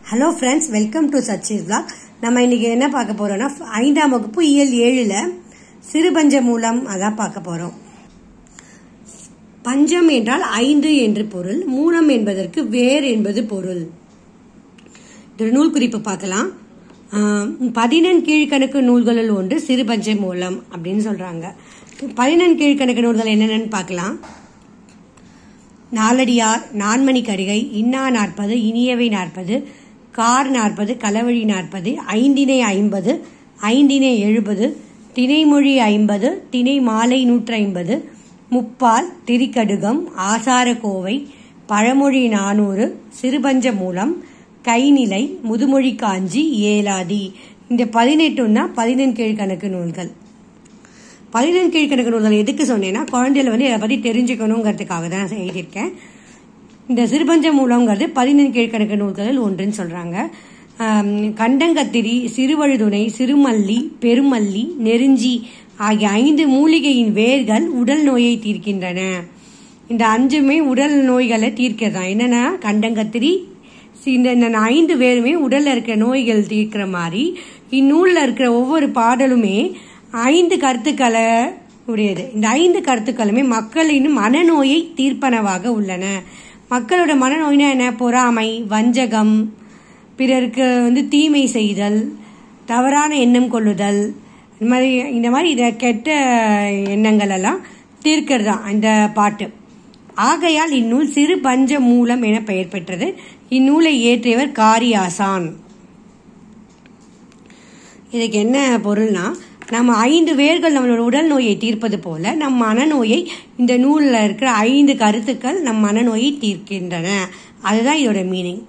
Hello friends, welcome to Sachi's vlog. நம்ம இன்னைக்கு என்ன பார்க்க போறோம்னா 5ஆம் வகுப்பு இயல் 7ல சிறுபஞ்ச மூலம் அதான் பார்க்க போறோம். பஞ்சம் என்றால் 5 என்று பொருள், மூலம் என்பதற்கு வேர் என்பது பொருள். நூல் குறிப்பு பார்க்கலாம். 14 கீழ்கணக்கு நூல்களுள் ஒன்று சிறுபஞ்ச மூலம் அப்படின்னு சொல்றாங்க. 14 கீழ்கணக்கு நூல்கள் என்னென்னு பார்க்கலாம். நாலடியார், நான்மணி கரிகை, இன்னா 40, இனியவை 40, கார் 40, களவழி 40, ஐந்தினை 50, ஐந்தினை 70, திணைமொழி 50, திணை மாலை 150, முப்பால், திரிகடுகம், ஆசார கோவை, பழமொழி 400, சிறுபஞ்ச மூலம், கைநிலை, முதுமொழி காஞ்சி, ஏலாதி. இந்த 18 தான் 14 கீழ்கணக்கு நூல்கள். 14 கீழ்கணக்கு நூல்கள் எதுக்கு சொன்னேன்னா, குழந்தைகளை இதை பற்றி தெரிஞ்சுக்கணுங்கிறதுக்காக தான் எழுதியிருக்கேன். இந்த சிறுபஞ்ச மூலம்ங்கிறது 14 கீழ்கணக்கு நூல்களில் ஒன்றுன்னு சொல்றாங்க. கண்டங்கத்திரி, சிறுவழுதுணை, சிறுமல்லி, பெருமல்லி, நெருஞ்சி ஆகிய 5 மூலிகையின் வேர்கள் உடல் நோயை தீர்க்கின்றன. இந்த 5மே உடல் நோய்களை தீர்க்கிறதான். என்னன்னா, கண்டங்கத்திரி, இந்த 5 வேருமே உடல்ல இருக்கிற நோய்கள் தீர்க்கிற மாதிரி இந்நூல்ல இருக்கிற ஒவ்வொரு பாடலுமே 5 கருத்துக்களை உடையது. இந்த 5 கருத்துக்களுமே மக்களின் மனநோயை தீர்ப்பனவாக உள்ளன. மக்களோட மனநோய்னா என்ன? பொறாமை, வஞ்சகம், பிறருக்கு தீமை செய்தல், தவறான எண்ணம் கொள்ளுதல், இந்த மாதிரி இத கெட்ட எண்ணங்கள் எல்லாம் தீர்க்கிறதா இந்த பாட்டு. ஆகையால் இந்நூல் சிறு பஞ்ச மூலம் என பெயர் பெற்றது. இந்நூலை இயற்றியவர் காரியாசான். இதுக்கு என்ன பொருள்னா, நம்ம 5 வேர்கள் நம்மளோட உடல் நோயை தீர்ப்பது போல நம் மனநோயை இந்த நூலில் இருக்கிற 5 கருத்துக்கள் நம் மனநோயை தீர்க்கின்றன. அதுதான் இதோட மீனிங்.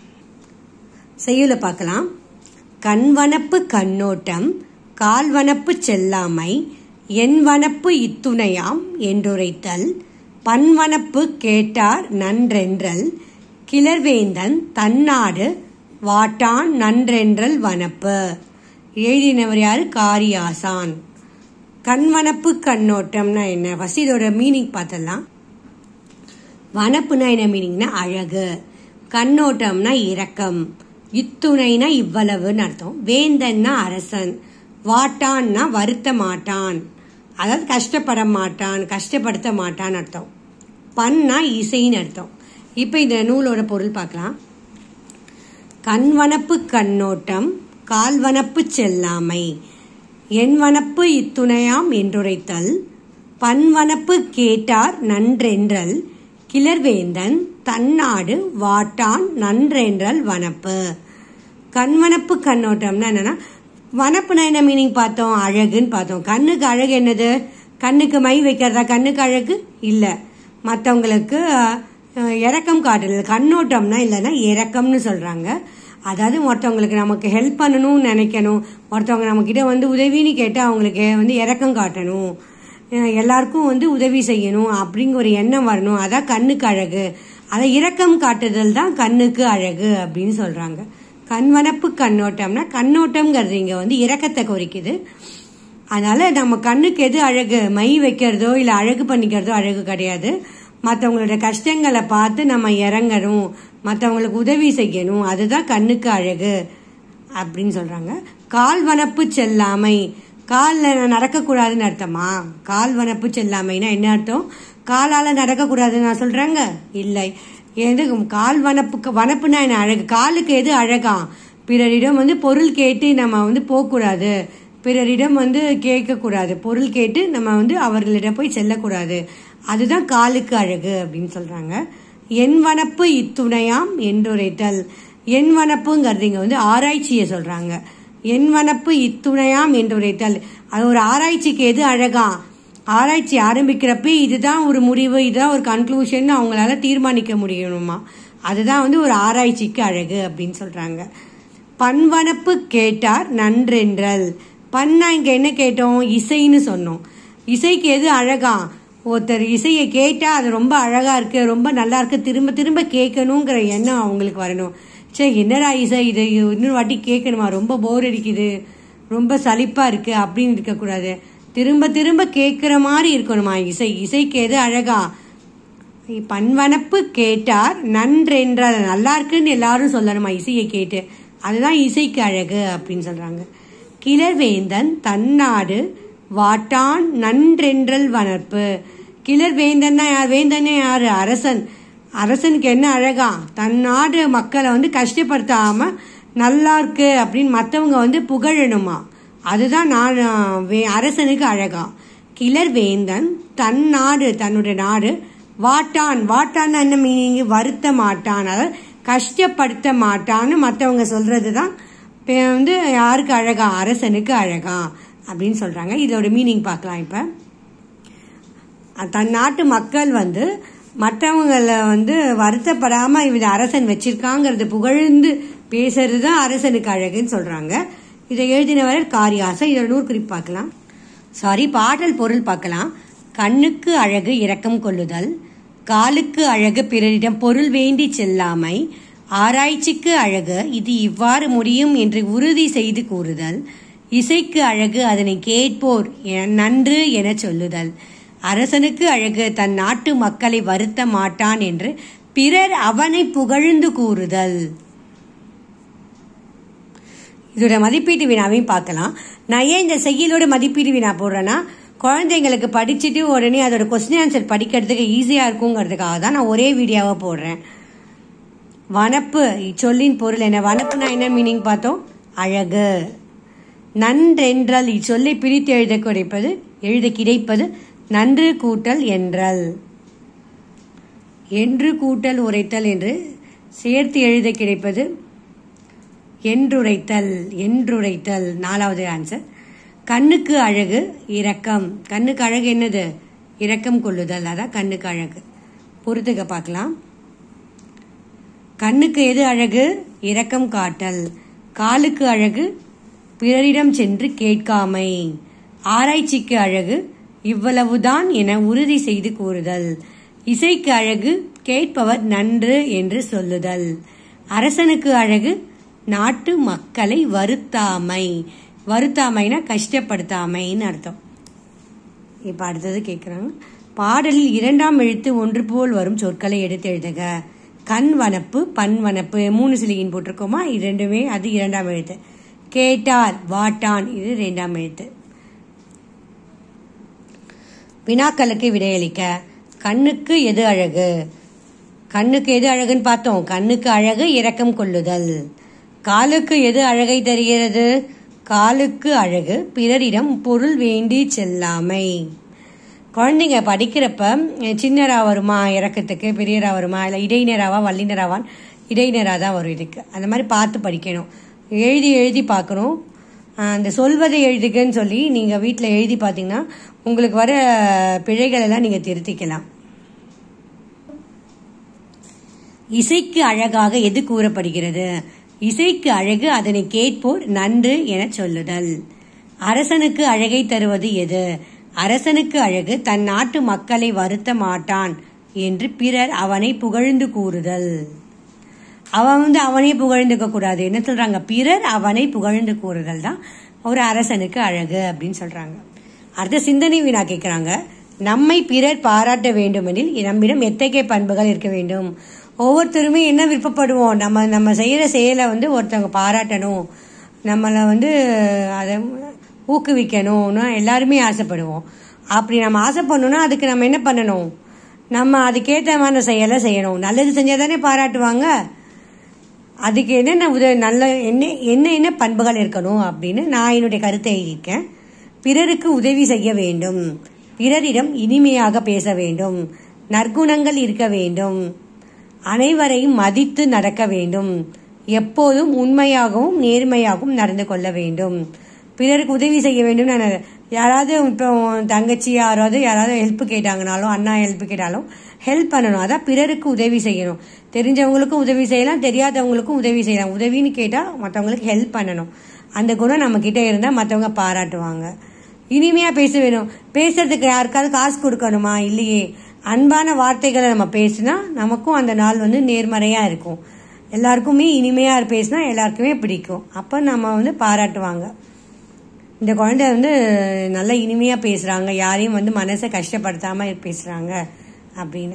செய்யுள பார்க்கலாம். கண்வனப்பு கண்ணோட்டம், கால்வனப்பு செல்லாமை, என்வனப்பு இத்துணையாம் என்றுரைத்தல், பன்வனப்பு கேட்டார் நன்றென்றல், கிளர்வேந்தன் தன்னாடு வாட்டான் நன்றென்றல் வனப்பு. எழுதினவர் யாரு? காரியாசான். கண்வனப்பு கண்ணோட்டம்னா என்ன? ஃபர்ஸ்ட் இதோட மீனிங் பார்த்தலாம். வனப்புனா என்ன மீனிங்னா அழகு, கண்ணோட்டம்னா இரக்கம், இத்துணைனா இவ்வளவுன்னு அர்த்தம், வேந்தன்னா அரசன், வாட்டான்னா வருத்த மாட்டான், அதாவது கஷ்டப்பட மாட்டான், கஷ்டப்படுத்த மாட்டான் அர்த்தம், பன்னா இசைன்னு அர்த்தம். இப்ப இந்த நூலோட பொருள் பார்க்கலாம். கண்வனப்பு கண்ணோட்டம், கால்வனப்பு செல்லாமை, என்வனப்பு இத்துணையாம் என்றுரைத்தல், பன்வனப்பு கேட்டார் நன்றென்றல், கிளர்வேந்தன் தன்னாடு வாட்டான் நன்றென்றல் வனப்பு. கண்வனப்பு கண்ணோட்டம்னா என்னன்னா, வனப்புனா என்ன மீனிங் பார்த்தோம்? அழகுன்னு பார்த்தோம். கண்ணுக்கு அழகு என்னது? கண்ணுக்கு மை வைக்கிறதா கண்ணுக்கு அழகு? இல்ல. மற்றவங்களுக்கு இரக்கம் காட்டுறது. கண்ணோட்டம்னா இல்லைன்னா இரக்கம்னு சொல்றாங்க. அதாவது ஒருத்தவங்களுக்கு நமக்கு ஹெல்ப் பண்ணணும்னு நினைக்கணும், ஒருத்தவங்க நம்ம கிட்ட உதவின்னு கேட்டு அவங்களுக்கு இரக்கம் காட்டணும், எல்லாருக்கும் உதவி செய்யணும் அப்படிங்கிற ஒரு எண்ணம் வரணும். அதான் கண்ணுக்கு அழகு. அதை இரக்கம் காட்டுதல் தான் கண்ணுக்கு அழகு அப்படின்னு சொல்றாங்க. கண்வனப்பு கண்ணோட்டம்னா, கண்ணோட்டம்ங்கிறது இங்க இரக்கத்தை குறிக்குது. அதனால நம்ம கண்ணுக்கு எது அழகு? மை வைக்கிறதோ இல்ல அழகு பண்ணிக்கிறதோ அழகு கிடையாது. மற்றவங்களோட கஷ்டங்களை பார்த்து நம்ம இறங்கணும், மற்றவங்களுக்கு உதவி செய்யணும், அதுதான் கண்ணுக்கு அழகு அப்படின்னு சொல்றாங்க. கால்வனப்பு செல்லாமை, காலில் நடக்கக்கூடாதுன்னு அர்த்தமா? கால்வனப்பு செல்லாமைனா என்ன அர்த்தம்? காலால நடக்கக்கூடாதுன்னு நான் சொல்றாங்க? இல்லை. எது கால்வனப்பு? வனப்புனா என்ன? அழகு. காலுக்கு எது அழகா? பிறரிடம் பொருள் கேட்டு நம்ம போகக்கூடாது, பிறரிடம் கேட்கக்கூடாது, பொருள் கேட்டு நம்ம அவர்களிடம் போய் செல்லக்கூடாது, அதுதான் காலுக்கு அழகு அப்படின்னு சொல்றாங்க. என்வனப்பு இத்துணையாம் என்றுரைத்தல். என்வனப்புங்கிறது இங்க ஆராய்ச்சியை சொல்றாங்க. என்வனப்பு இத்துணையாம் என்றுரைத்தல், அது ஒரு ஆராய்ச்சிக்கு எது அழகா? ஆராய்ச்சி ஆரம்பிக்கிறப்ப இதுதான் ஒரு முடிவு, இதுதான் ஒரு கன்க்ளூஷன் அவங்களால தீர்மானிக்க முடியணுமா, அதுதான் ஒரு ஆராய்ச்சிக்கு அழகு அப்படின்னு சொல்றாங்க. பன்வனப்பு கேட்டார் நன்றென்றல். பன்னா இங்க என்ன கேட்டோம்? இசைன்னு சொன்னோம். இசைக்கு எது அழகா? ஒருத்தர் இசையை கேட்டா அது ரொம்ப அழகா இருக்கு, ரொம்ப நல்லா இருக்கு, திரும்ப திரும்ப கேட்கணுங்கிற எண்ணம் அவங்களுக்கு வரணும். சரி, என்னடா இசை இது, இன்னொரு வாட்டி கேட்கணுமா, ரொம்ப போர் அடிக்குது, ரொம்ப சலிப்பா இருக்கு அப்படின்னு இருக்கக்கூடாது. திரும்ப திரும்ப கேட்கிற மாதிரி இருக்கணுமா இசை. இசைக்கு எது அழகா? பன்வனப்பு கேட்டார் நன்றென்றால், நல்லா இருக்குன்னு எல்லாரும் சொல்லணுமா இசையை கேட்டு, அதுதான் இசைக்கு அழகு அப்படின்னு சொல்றாங்க. கிளர்வேந்தன் தன்னாடு வாட்டான் நன்றென்றல் வனப்பு. கிளர்வேந்தன் தான் யார்? வேந்தனே யாரு? அரசன். அரசனுக்கு என்ன அழகா? தன் நாடு மக்களை கஷ்டப்படுத்தாம நல்லா இருக்கு அப்படின்னு மற்றவங்க புகழணுமா, அதுதான் அரசனுக்கு அழகா. கிளர்வேந்தன் தன் நாடு, தன்னுடைய நாடு, வாட்டான், வாட்டான் என்ன மீனிங்? வருத்த மாட்டான், அதாவது கஷ்டப்படுத்த மாட்டான்னு மற்றவங்க சொல்றதுதான் யாருக்கு அழகா? அரசனுக்கு அழகா அப்படின்னு சொல்றாங்க. இதோட மீனிங் பார்க்கலாம். இப்ப தன் நாட்டு மக்கள் மற்றவங்கள வருத்தப்படாம இவங்க அரசன் வச்சிருக்காங்கிறது புகழ்ந்து பேசுறது தான் அரசனுக்கு அழகுன்னு சொல்றாங்க. இதை எழுதினவர் காரியாசன். இதோட நூறு குறிப்பு பார்க்கலாம். பாடல் பொருள் பார்க்கலாம். கண்ணுக்கு அழகு இரக்கம் கொள்ளுதல், காலுக்கு அழகு பிறரிடம் பொருள் வேண்டி செல்லாமை, ஆராய்ச்சிக்கு அழகு இது இவ்வாறு முடியும் என்று உறுதி செய்து கூறுதல், இசைக்கு அழகு அதனை கேட்போர் நன்று என சொல்லுதல், அரசனுக்கு அழகு தன் நாட்டு மக்களை வருத்த மாட்டான் என்று பிறர் அவனை புகழ்ந்து கூறுதல். இதோட மதிப்பீட்டு வினாவையும் பார்க்கலாம். நான் ஏன் இந்த செய்யுளோட மதிப்பீட்டு வினா போடுறேன்னா, குழந்தைங்களுக்கு படிச்சுட்டு உடனே அதோட கொஸ்டின் ஆன்சர் படிக்கிறதுக்கு ஈஸியா இருக்குங்கிறதுக்காக தான் நான் ஒரே வீடியோவை போடுறேன். வனப்பு இச்சொல்லின் பொருள் என்ன? வனப்புனா என்ன மீனிங் பார்த்தோம்? அழகு. நன்றென்றல் இச்சொல்லை பிரித்து எழுத கிடைப்பது நன்று கூட்டல் என்றல். என்று கூட்டல் உரைத்தல் என்று சேர்த்து எழுத கிடைப்பது என்றுரைத்தல். என்றுரைத்தல் நாலாவது ஆன்சர். கண்ணுக்கு அழகு இரக்கம். கண்ணுக்கு அழகு என்னது? இரக்கம் கொள்ளுதல். அதான் கண்ணுக்கு அழகு. பொறுத்துக்க பார்க்கலாம். கண்ணுக்கு எது அழகு? இரக்கம் காட்டல். காலுக்கு அழகு பிறரிடம் சென்று கேட்காமை. ஆராய்ச்சிக்கு அழகு இவ்வளவுதான் என உறுதி செய்து கூறுதல். இசைக்கு அழகு கேட்பவர் நன்று என்று சொல்லுதல். அரசனுக்கு அழகு நாட்டு மக்களை வருத்தாமை. வருத்தாமைனா கஷ்டப்படுத்தாமைன்னு அர்த்தம். இப்ப அடுத்தது கேட்கிறாங்க. பாடலில் இரண்டாம் எழுத்து ஒன்று போல் வரும் சொற்களை எடுத்து எழுதுக. கண் வனப்பு, பன் வனப்பு 3 சிலிகின் போட்டிருக்கோமா? இது ரெண்டுமே அது இரண்டாம் எழுத்து. கேட்டார், வாட்டான் இது இரண்டாம் எழுத்து. வினாக்களுக்கு விடையளிக்க. கண்ணுக்கு எது அழகு? கண்ணுக்கு எது அழகுன்னு பார்த்தோம். கண்ணுக்கு அழகு இரக்கம் கொள்ளுதல். காலுக்கு எது அழகை தருகிறது? காலுக்கு அழகு பிறரிடம் பொருள் வேண்டி செல்லாமை. குழந்தைங்க படிக்கிறப்ப சின்னரா வருமா இறக்கத்துக்கு, பெரியரா வருமா, இல்லை இடைநராவா வல்லினராவான்? இடைநரா தான் வரும் இதுக்கு. அந்த மாதிரி பார்த்து படிக்கணும். எழுதி எழுதி பார்க்கணும். அந்த சொல்வதை எழுதுகன்னு சொல்லி நீங்கள் வீட்டில் எழுதி பார்த்தீங்கன்னா உங்களுக்கு வர பிழைகள் எல்லாம் நீங்கள் திருத்திக்கலாம். இசைக்கு அழகாக எது கூறப்படுகிறது? இசைக்கு அழகு அதனை கேட்போர் நன்று என சொல்லுதல். அரசனுக்கு அழகை தருவது எது? அரசனுக்கு அழகு தன் நாட்டு மக்களை வருத்த மாட்டான் என்று பிறர் அவனை புகழ்ந்து கூறுதல். அவன் அவனே புகழ்ந்துக்க கூடாது. என்ன சொல்றாங்க? பிறர் அவனை புகழ்ந்து கூறுதல் தான் ஒரு அரசனுக்கு அழகு அப்படின்னு சொல்றாங்க. அடுத்த சிந்தனை வினா கேட்கிறாங்க. நம்மை பிறர் பாராட்ட வேண்டுமெனில் நம்மிடம் எத்தகைய பண்புகள் இருக்க வேண்டும்? ஒவ்வொருத்தருமே என்ன விருப்பப்படுவோம்? நம்ம செய்யற செயலை ஒருத்தவங்க பாராட்டணும், நம்மளை அதை ஊக்குவிக்கணும்னு எல்லாருமே ஆசைப்படுவோம். அப்படி நம்ம ஆசைப்படணும்னா அதுக்கு நம்ம என்ன பண்ணணும்? நம்ம அதுக்கேற்றமான செயலை செய்யணும். நல்லது செஞ்சாதானே பாராட்டுவாங்க. அதுக்கு என்னென்ன நல்ல என்ன பண்புகள் இருக்கணும் அப்படின்னு நான் என்னுடைய கருத்தை எழுதியிருக்கேன். பிறருக்கு உதவி செய்ய வேண்டும், பிறரிடம் இனிமையாக பேச வேண்டும், நற்குணங்கள் இருக்க வேண்டும், அனைவரையும் மதித்து நடக்க வேண்டும், எப்போதும் உண்மையாகவும் நேர்மையாகவும் நடந்து கொள்ள வேண்டும். பிறருக்கு உதவி செய்ய வேண்டும். யாராவது இப்போ தங்கச்சி யாராவது ஹெல்ப் கேட்டாங்கனாலும், அண்ணா ஹெல்ப் கேட்டாலும் ஹெல்ப் பண்ணணும். அதான் பிறருக்கு உதவி செய்யணும். தெரிஞ்சவங்களுக்கும் உதவி செய்யலாம், தெரியாதவங்களுக்கும் உதவி செய்யலாம். உதவின்னு கேட்டால் மற்றவங்களுக்கு ஹெல்ப் பண்ணணும். அந்த குணம் நம்ம கிட்ட இருந்தால் மற்றவங்க பாராட்டுவாங்க. இனிமையா பேச வேணும். பேசுறதுக்கு யாருக்காவது காசு கொடுக்கணுமா? இல்லையே. அன்பான வார்த்தைகளை நம்ம பேசினா நமக்கும் அந்த நாள் நேர்மறையா இருக்கும். எல்லாருக்குமே இனிமையா பேசினா எல்லாருக்குமே பிடிக்கும். அப்ப நம்ம பாராட்டுவாங்க. இந்த குழந்தை நல்லா இனிமையா பேசுறாங்க, யாரையும் மனசை கஷ்டப்படுத்தாம பேசுறாங்க அப்படின்னு.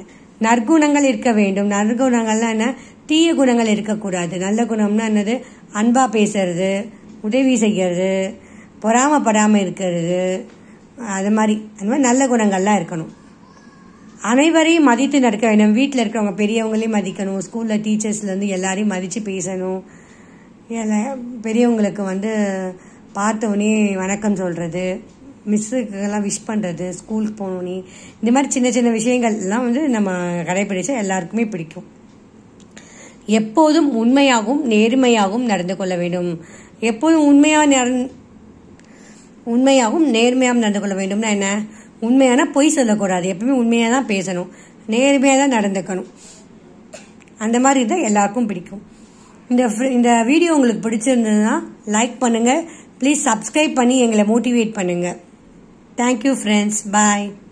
நற்குணங்கள் இருக்க வேண்டும். நற்குணங்கள்லாம் என்ன, தீய குணங்கள் இருக்கக்கூடாது. நல்ல குணம்னா என்னது, அன்பா பேசுறது, உதவி செய்கிறது, பொறாமப்படாமல் இருக்கிறது, அது மாதிரி நல்ல குணங்கள்லாம் இருக்கணும். அனைவரையும் மதித்து நடக்க வேண்டும். வீட்டில் இருக்கிறவங்க பெரியவங்களையும் மதிக்கணும். ஸ்கூலில் டீச்சர்ஸ்லேருந்து எல்லாரையும் மதித்து பேசணும். பெரியவங்களுக்கு பார்த்தோன்னே வணக்கம் சொல்கிறது, மிஸ்ஸுக்கெல்லாம் விஷ் பண்ணுறது, ஸ்கூலுக்கு போகணுன்னே, இந்த மாதிரி சின்ன சின்ன விஷயங்கள் எல்லாம் நம்ம கடைபிடிச்சா எல்லாருக்குமே பிடிக்கும். எப்போதும் உண்மையாகவும் நேர்மையாகவும் நடந்து கொள்ள வேண்டும். எப்போதும் உண்மையாகவும் நேர்மையாகவும் நடந்து கொள்ள வேண்டும்னா என்ன, உண்மையான பொய் சொல்லக்கூடாது. எப்பவுமே உண்மையாக தான் பேசணும், நேர்மையாக தான் நடந்துக்கணும். அந்த மாதிரி தான் எல்லாருக்கும் பிடிக்கும். இந்த வீடியோ உங்களுக்கு பிடிச்சிருந்ததுன்னா லைக் பண்ணுங்கள். ப்ளீஸ் சப்ஸ்கிரைப் பண்ணி எங்களை மோட்டிவேட் பண்ணுங்கள். Thank you friends. பாய்.